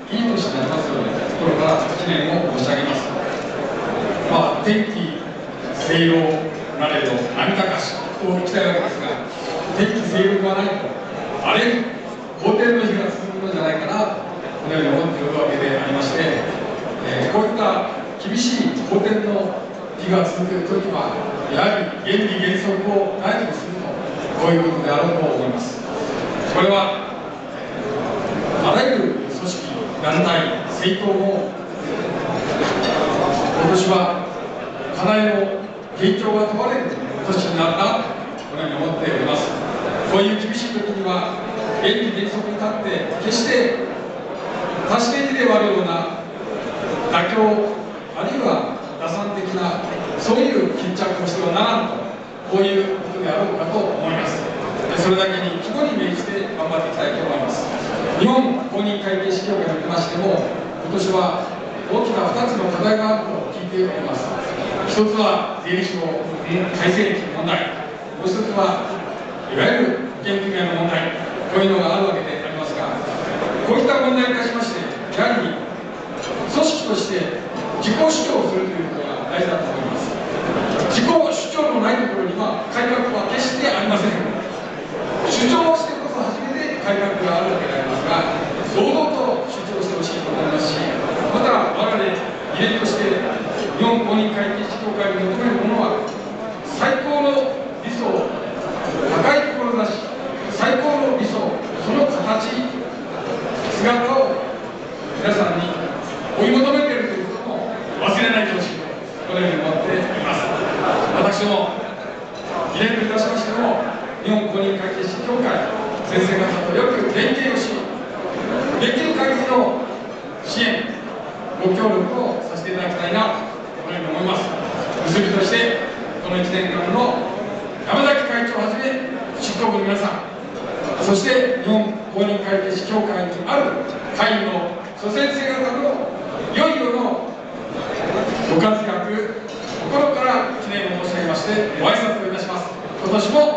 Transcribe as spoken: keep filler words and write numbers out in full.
いい年になりますように心から記念を申し上げます。まあ、天気清涼なれど波高しといきたいわけですが、天気清涼がないと荒れる好天の日が続くのじゃないかなとこのように思っているわけでありまして、えー、こういった厳しい好天の日が続くときはやはり原理原則を大事にすると、こういうことであろうと思います。これはあらゆる組織団体政党も今年は課題の傾聴が問われる年になるなとこのように思っております。こういう厳しい時には原理原則に立って決して多視的ではあるような妥協あるいは打算的なそういう決着をしてはならんと、こういうことであろうかと思います。それだけに肝に銘じて頑張っていきたいと思います。日本公認会計士協会におきましても今年は大きなふたつの課題があると聞いております。ひとつは税理士の改正問題、もうひとつはいわゆる保険組合の問題、こういうのがあるわけでありますが、こういった問題に対しましてやはり組織として自己主張をするということが大事だと思います。自己主張のないところには改革は決してありません。主張をしてこそ初めて改革があるわけでありますが、堂々と主張してほしいと思いますし、また我々議連として日本公認会計士協会に求めるものは最高の理想、高い志、最高の理想、その形、姿を皆さんに追い求めているということも忘れないでほしいとこのように思っています。私も議連といたしましても日本公認会計士協会先生方とよく連携をし、できる限りの支援ご協力をさせていただきたいなとこのように思います。結びとしてこのいちねんかんの山崎会長をはじめ執行部の皆さん、そして日本公認会計士協会にある会員の諸先生方のいよいよのご活躍、心から記念を申し上げましてご挨拶をいたします。今年も